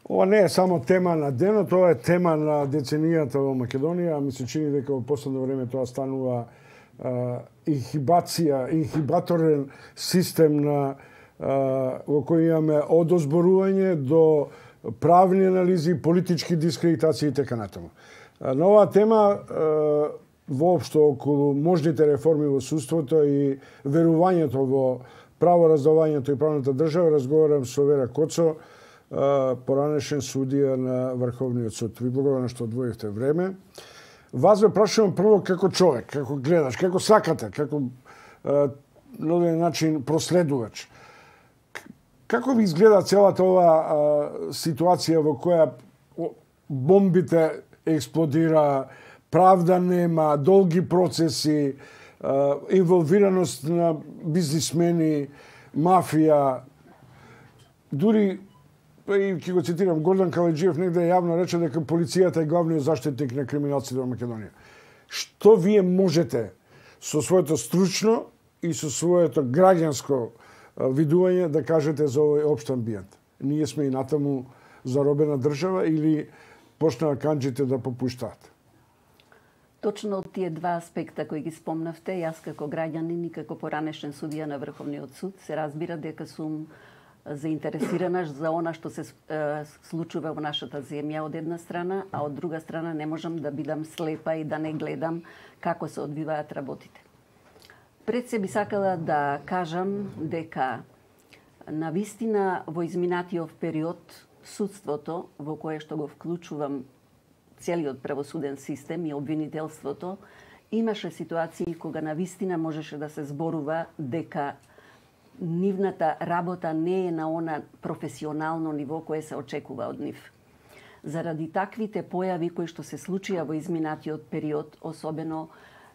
Ова не е само тема на денот, тоа е тема на деценијата во Македонија. Ми се чини дека во последно време тоа станува инхибаторен систем во кој имаме од озборување до правни анализи, политички дискредитации и така натаму. На оваа тема воопшто околу можните реформи во судството и верувањето во правораздавањето и правната држава разговарам со Вера Коцо, поранешен судија на Врховниот суд. Ви благодарам што одвоивте време. Вас ве прашувам прво како човек, како гледаш, како сакате, како на еден начин проследувач. Како ви изгледа целата оваа ситуација во која бомбите експлодира, правда нема, долги процеси, инволвираност на бизнисмени, мафија, дури и ќе го цитирам, Гордан Каледжиев негде јавно рече дека полицијата е главниот заштитник на криминалците во Македонија. Што вие можете со своето стручно и со своето граѓанско видување да кажете за овој општ амбиент? Ние сме и натаму заробена држава или почнаа канџите да попуштаат? Точно од тие два аспекта кои ги спомнавте, јас како граѓанин и како поранешен судија на Врховниот суд се разбира дека сум заинтересирана за она што се случува во нашата земја од една страна, а од друга страна не можам да бидам слепа и да не гледам како се одвиваат работите. Пред се би сакала да кажам дека навистина во изминатиот период судството, во кое што го вклучувам целиот правосуден систем и обвинителството, имаше ситуации кога навистина можеше да се зборува дека нивната работа не е на она професионално ниво кое се очекува од нив. Заради таквите појави кои што се случија во изминатиот период, особено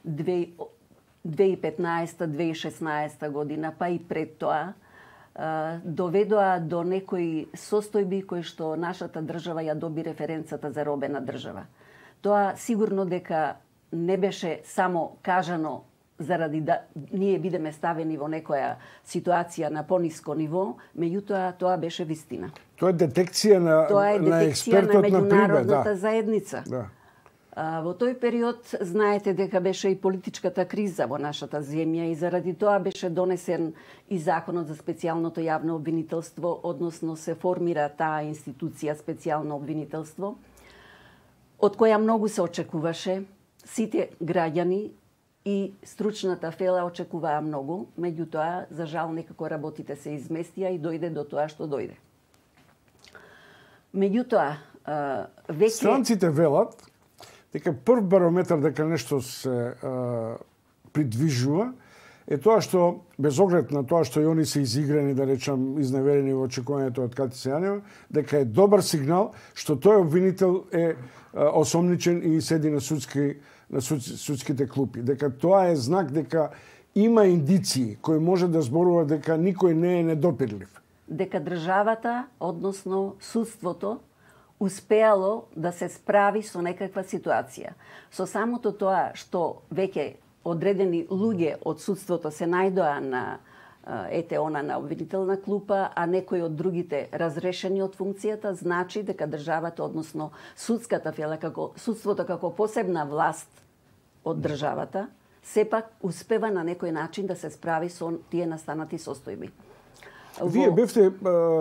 2015-2016 година, па и пред тоа, доведоа до некои состојби кои што нашата држава ја доби референцата за робена држава. Тоа сигурно дека не беше само кажано заради да ние бидеме ставени во некоја ситуација на пониско ниво, меѓутоа тоа беше вистина. Тоа е детекција на експертот на меѓународната заедница. Да. Во тој период знаете дека беше и политичката криза во нашата земја и заради тоа беше донесен и законот за специјалното јавно обвинителство, односно се формира таа институција специјално обвинителство, од која многу се очекуваше. Сите граѓани и стручната фела очекуваа многу, меѓутоа, за жал, некако работите се изместија и дојде до тоа што дојде. Меѓутоа, веќе... Странците велат дека прв барометар дека нешто се придвижува е тоа што, без оглед на тоа што и они се изиграни, да речам, изневерени во очекувањето од Кати Сејанева, дека е добар сигнал што тој обвинител е осомничен и седи на судските клупи. Дека тоа е знак дека има индиции кои може да зборува дека никој не е недопирлив. Дека државата, односно судството, успеало да се справи со некаква ситуација. Со самото тоа што веќе одредени луѓе од судството се најдоа на она на обвинителна клупа, а некои од другите разрешени од функцијата, значи дека државата, односно судската фела, судството како посебна власт од државата, сепак успева на некој начин да се справи со тие настанати состојби. Вие бевте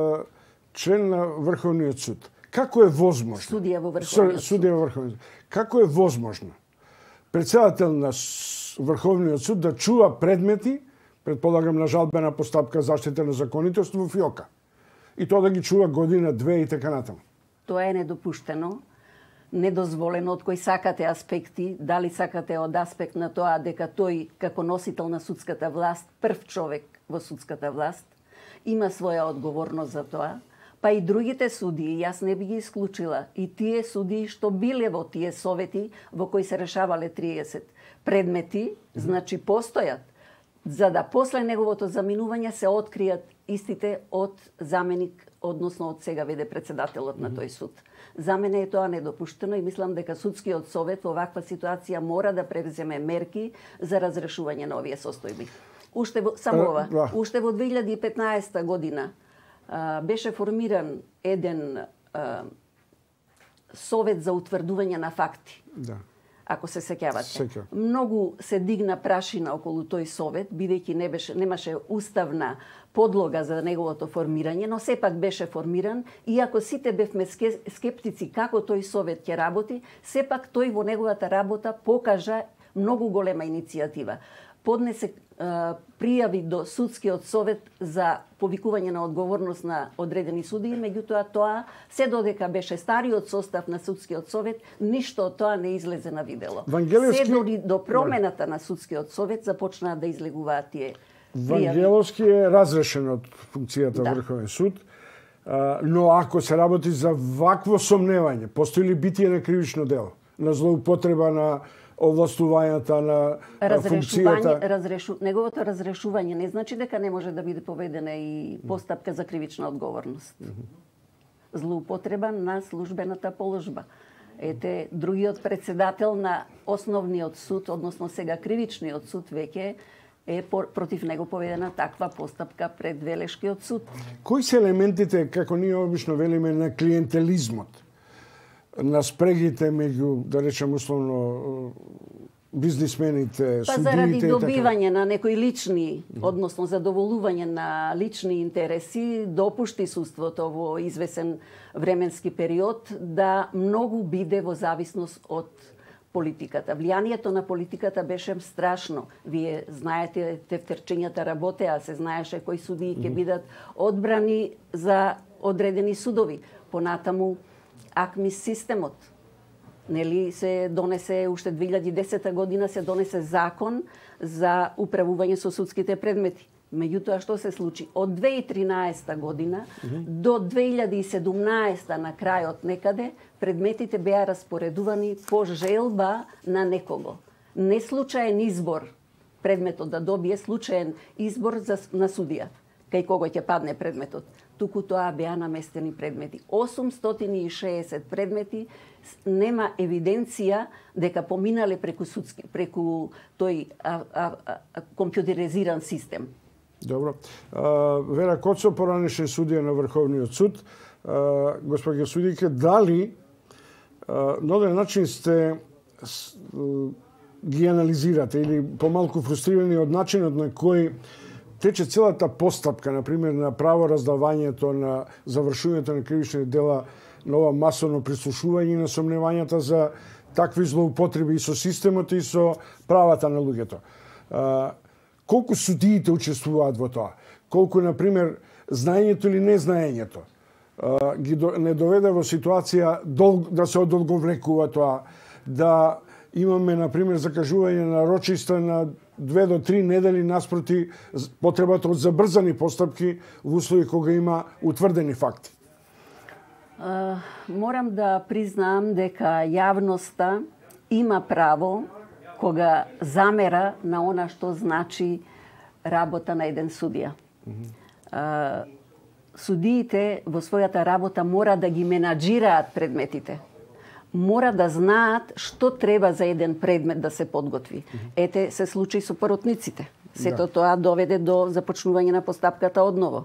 член на Врховниот суд. Како е возможно? Судија во Врховниот суд. Судија во Врховниот суд. Како е возможно претседател на Врховниот суд да чува предмети, предполагам на жалбена постапка заштита на законитост во ФИОКа, и тоа да ги чува година, две и така натаму? Тоа е недопуштено, недозволено од кои сакате аспекти, дали сакате од аспект на тоа дека тој како носител на судската власт, прв човек во судската власт, има своја одговорност за тоа, па и другите судии, јас не би ги исклучила, и тие судии што биле во тие совети во кои се решавале 30 предмети, значи постојат, за да после неговото заминување се откријат истите од заменик, односно од сега веде председателот на тој суд. За мене е тоа недопуштено и мислам дека судскиот совет во ваква ситуација мора да превземе мерки за разрешување на овие состојби. Уште во 2015 година беше формиран еден совет за утврдување на факти. Да. Ако се сеќавате. Сеќавам. Многу се дигна прашина околу тој совет, бидејќи немаше уставна подлога за неговото формирање, но сепак беше формиран, иако сите бевме скептици како тој совет ќе работи, сепак тој во неговата работа покажа многу голема иницијатива. Поднесе пријави до судскиот совет за повикување на одговорност на одредени судии, меѓутоа тоа, се додека беше стариот состав на судскиот совет, ништо од тоа не излезе на видело. Се дори до промената на судскиот совет започнаа да излегуваат тие пријави. Вангеловски е разрешен од функцијата Врховен суд, но ако се работи за вакво сомневање, постои ли битие на кривично дело, на злоупотреба на овластувањата на функцијата? Неговото разрешување не значи дека не може да биде поведена и постапка за кривична одговорност. Злоупотреба на службената положба. Ете, другиот председател на Основниот суд, односно сега Кривичниот суд, веќе е против него поведена таква постапка пред Велешкиот суд. Кои се елементите, како ние обично велиме, на клиентелизмот? На спрегите меѓу, да речем условно, бизнисмените, судиите и така? Заради добивање на некои лични, односно задоволување на лични интереси, допушти судството во извесен временски период да многу биде во зависност од политиката. Влијанието на политиката беше страшно. Вие знаете, тефтерчињата работеа, се знаеше кои судии ќе бидат одбрани за одредени судови. Понатаму АКМИС системот. Нели се донесе уште 2010 година се донесе закон за управување со судските предмети. Меѓутоа што се случи? Од 2013 година до 2017 на крајот некаде предметите беа распоредувани по желба на некого. Не случаен избор предметот да добие случаен избор на судија, кај кого ќе падне предметот. Туку тоа беа наместени предмети. 860 предмети нема евиденција дека поминале преку тој компјутеризиран систем. Добро. Вера Коцо, поранешен судија на Врховниот суд, госпоѓа судијке, дали на оден начин сте ги анализирате или помалку фрустрирани од начинот на кој тече целата постапка, например, на правораздавањето, на завршувањето на кривични дела, на ова масовно прислушување на сомневањата за такви злоупотреби и со системот и со правата на луѓето. Колку судиите учествуваат во тоа? Колку, например, знаењето или незнаењето ги не доведе во ситуација да се одолговлекува тоа, да имаме, например, закажување на рочиста на 2 до 3 недели наспроти потребата од забрзани постапки во услови кога има утврдени факти. Морам да признаам дека јавноста има право кога замера на она што значи работа на еден судија. Судиите во својата работа мора да ги менаџираат предметите. Мора да знаат што треба за еден предмет да се подготви. Ете, се случи со поротниците. Сето тоа доведе до започнување на постапката одново.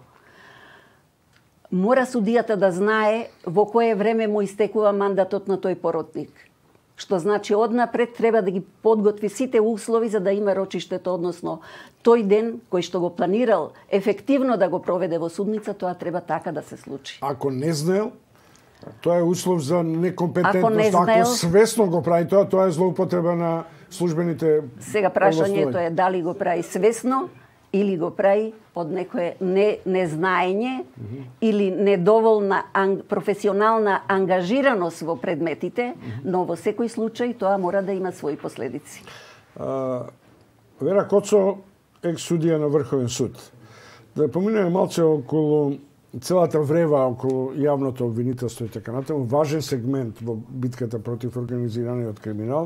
Мора судијата да знае во кое време му истекува мандатот на тој поротник. Што значи однапред треба да ги подготви сите услови за да има рочиштето, односно тој ден кој што го планирал ефективно да го проведе во судница, тоа треба така да се случи. Ако не знаел, тоа е услов за некомпетентност. Ако свесно го прави тоа е злоупотреба на службените. Сега прашањето е дали го прави свесно или го прави од некое незнаење или недоволна професионална ангажираност во предметите, но во секој случај тоа мора да има своји последици. Вера Коцо, екс-судија на Врховен суд. Да поминеме малце околу целата врева околу јавното обвинителство и така натаму, важен сегмент во битката против организираниот криминал.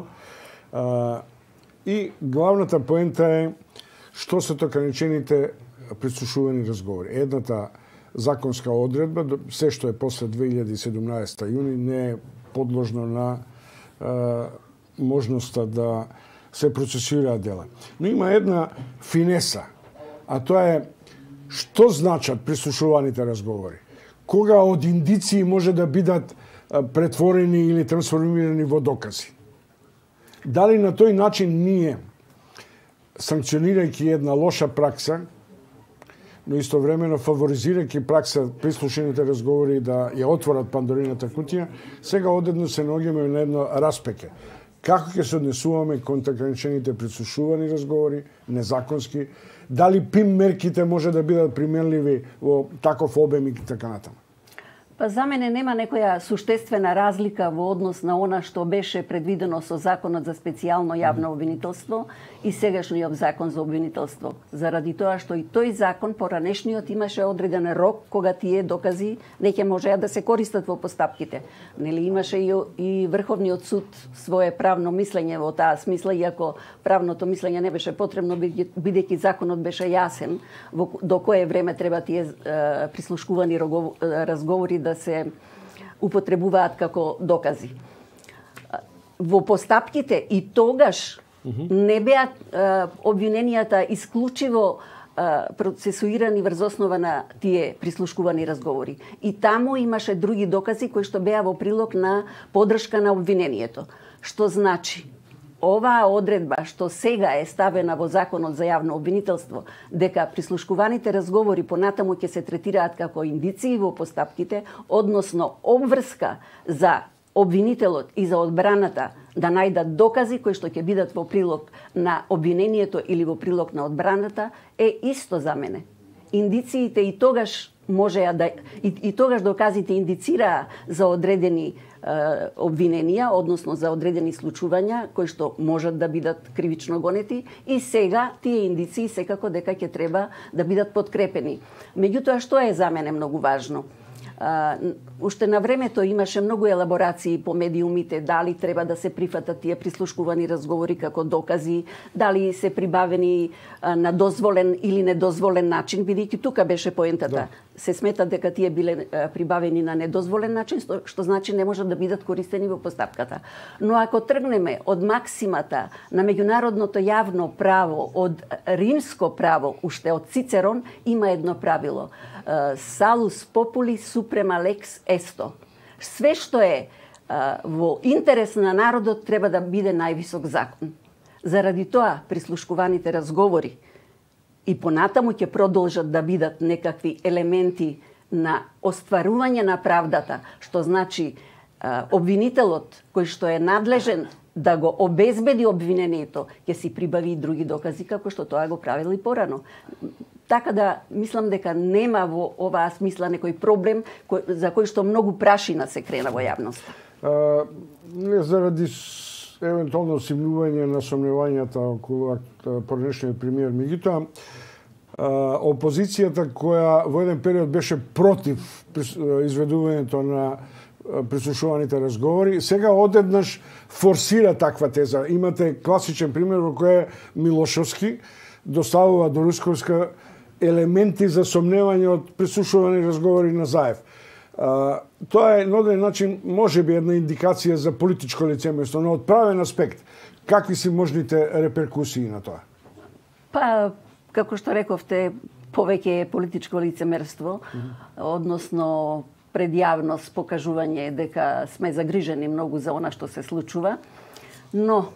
И главната поента е што се ограничените прислушувани разговори. Едната законска одредба, се што е после 2017 јуни, не е подложно на можноста да се процесираат дела. Но има една финеса, а тоа е што значат прислушуваните разговори. кога од индиции може да бидат претворени или трансформирани во докази. Дали на тој начин ние, санкционирајќи една лоша пракса, но истовремено фаворизирајќи пракса прислушаните разговори да ја отворат Пандорината кутија, сега одедно се наоѓаме на едно распеке. Како ќе се однесуваме кон ограничените прислушувани разговори, незаконски, дали ПИМ мерките може да бидат применливи во таков обем и така натаму? Па за мене нема некоја суштествена разлика во однос на она што беше предвидено со Законот за специјално јавно обвинителство и сегашниот Закон за обвинителство. Заради тоа што и тој закон поранешниот имаше одреден рок кога тие докази не ќе можеа да се користат во постапките. Нели имаше и Врховниот суд свое правно мислење во таа смисла, иако правното мислење не беше потребно бидејќи законот беше јасен до кое време треба тие прислушкувани разговори да се употребуваат како докази. Во постапките и тогаш не беа обвиненијата исклучиво процесуирани врз основа на тие прислушкувани разговори. И таму имаше други докази кои што беа во прилог на поддршка на обвинението. Што значи, оваа одредба што сега е ставена во Законот за јавно обвинителство, дека прислушкуваните разговори понатаму ќе се третираат како индиции во постапките, односно обврска за обвинителот и за одбраната да најдат докази кои што ќе бидат во прилог на обвинението или во прилог на одбраната, е исто за мене. Индициите и тогаш можеа да и тогаш доказите индицираа за одредени обвиненија, односно за одредени случувања кои што можат да бидат кривично гонети, и сега тие индиции секако дека ќе треба да бидат подкрепени. Меѓутоа, што е за мене многу важно? Уште на времето имаше многу елаборации по медиумите, дали треба да се прифатат тие прислушкувани разговори како докази, дали се прибавени на дозволен или недозволен начин, бидејќи тука беше поентата. Да. Се смета дека тие биле прибавени на недозволен начин, што значи не можат да бидат користени во постапката. Но ако тргнеме од максимата на меѓународното јавно право, од римско право, уште од Цицерон, има едно правило. Salus populi suprema lex esto. Све што е во интерес на народот треба да биде највисок закон. Заради тоа прислушкуваните разговори и понатаму ќе продолжат да бидат некакви елементи на остварување на правдата, што значи обвинителот кој што е надлежен да го обезбеди обвинението, ќе си прибави и други докази како што тоа го правил и порано. Така да мислам дека нема во оваа смисла некој проблем за кој што многу прашина се крена во јавноста. Не заради евентуално симнување на сомневањата околу поранешниот премиер, меѓутоа опозицијата која во еден период беше против изведувањето на прислушуваните разговори, сега одеднаш форсира таква теза. Имате класичен пример во кој Милошовски доставува до Русковска елементи за сомневање од прислушувани разговори на Заев. Тоа е на одреден начин можеби една индикација за политичко лицемерство, но од правен аспект какви се можните реперкусии на тоа? Па, како што рековте, повеќе е политичко лицемерство, односно пред јавност покажување дека сме загрижени многу за она што се случува, но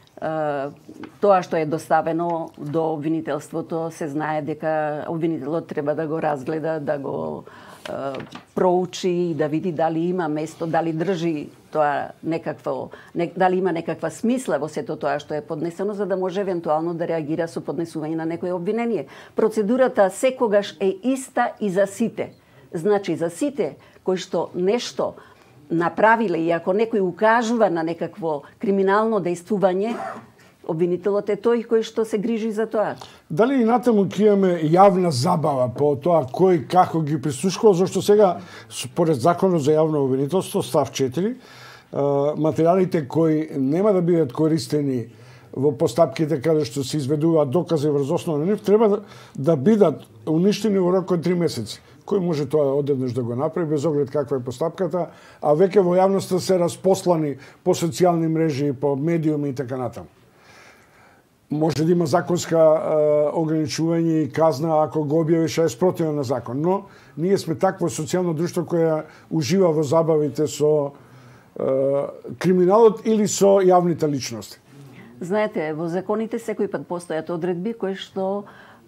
тоа што е доставено до обвинителството, се знае дека обвинителот треба да го разгледа, да го проучи и да види дали има место, дали држи тоа дали има некаква смисла во сето тоа што е поднесено, за да може евентуално да реагира со поднесување на некое обвинение. Процедурата секогаш е иста и за сите. Значи, за сите кои што нешто направиле и ако некој укажува на некакво криминално дејствување, обвинителот е тој кој што се грижи за тоа. Дали и натаму ќе имаме јавна забава по тоа кој како ги прислушкува, зашто сега според Законот за јавно обвинителство став 4, материјалите кои нема да бидат користени во постапките каде што се изведуваат докази врз основа на нив, треба да бидат уништени во рок од 3 месеци. Кој може тоа одеднаш да го направи, без оглед каква е постапката, а веќе во јавноста се распослани по социјални мрежи, по медиуми и така натаму. може да има законска ограничување и казна ако го објавиш е спротивно на закон. Но ние сме такво социјално друштво кое ужива во забавите со криминалот или со јавните личности. Знаете, во законите секој пат постојат одредби кои што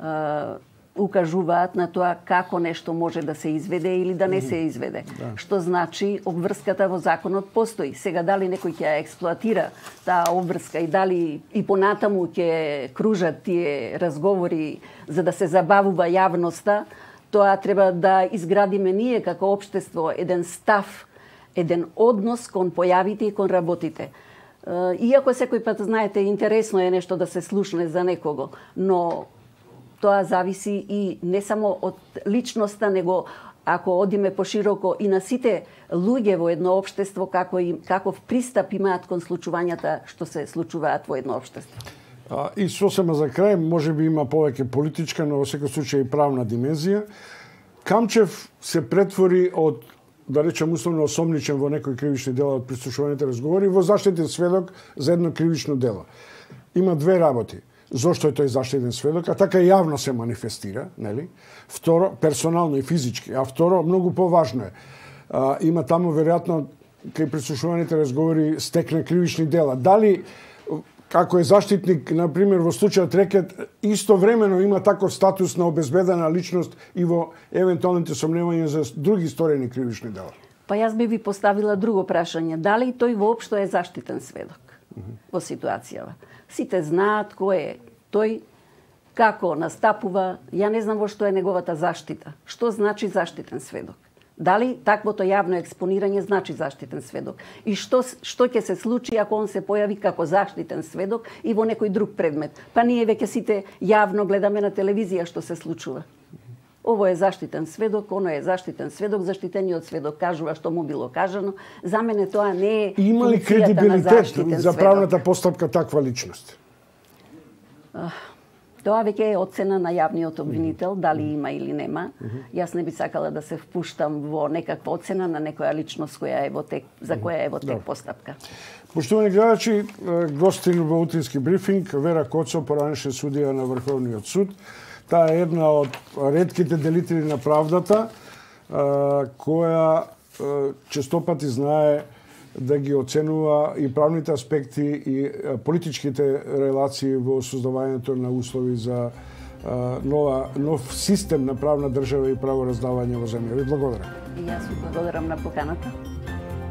укажуваат на тоа како нешто може да се изведе или да не се изведе. Што значи обврската во законот постои. Сега дали некој ќе ја експлоатира таа обврска и дали и понатаму ќе кружат тие разговори за да се забавува јавноста, тоа треба да изградиме ние како општество еден став, еден однос кон појавите и кон работите. Иако секој пат, знаете, интересно е нешто да се слушне за некого, но тоа зависи и не само од личноста, него ако одиме пошироко и на сите луѓе во едно општество, каков пристап имаат кон случувањата што се случуваат во едно општество. И сосема за крај, може би има повеќе политичка, но во секој случај и правна димензија. Камчев се претвори од, да речем условно, осомничен во некои кривични дела од прислушуваните разговори во заштитен сведок за едно кривично дело. Има две работи. Зошто е тој заштитен сведок, а така јавно се манифестира, нели? Второ, персонално и физички. А второ, многу поважно е. Има таму, веројатно, кај прислушуваните разговори стекне кривични дела. Дали, како е заштитник, например, во случајот Рекет, истовремено има таков статус на обезбедена личност и во евентуалните сомневања за други сторени кривични дела? Па јас би ви поставила друго прашање. Дали тој воопшто е заштитен сведок во ситуацијава? Сите знаат кој е тој, како настапува, ја не знам во што е неговата заштита. Што значи заштитен сведок? Дали таквото јавно експонирање значи заштитен сведок? И што ќе се случи ако он се појави како заштитен сведок и во некој друг предмет? Па ние веќе сите јавно гледаме на телевизија што се случува. Ово е заштитен сведок, оно е заштитен сведок, заштитениот сведок кажува што му било кажано. За мене тоа не е има ли кредибилитет за правната постапка таква личност? Тоа веќе е оцена на јавниот обвинител, дали има или нема. Јас не би сакала да се впуштам во некаква оцена на некоја личност која е во тек, за која е во тек постапка. Поштовани гледачи, гостин во утрински брифинг Вера Коцо, поранешен судија на Врховниот суд. Таа е една од ретките делители на правдата, која честопати знае да ги оценува и правните аспекти и политичките релации во создавањето на услови за нов систем на правна држава и правораздавање во земја. Ви благодарам. И јас ви благодарам на поканата.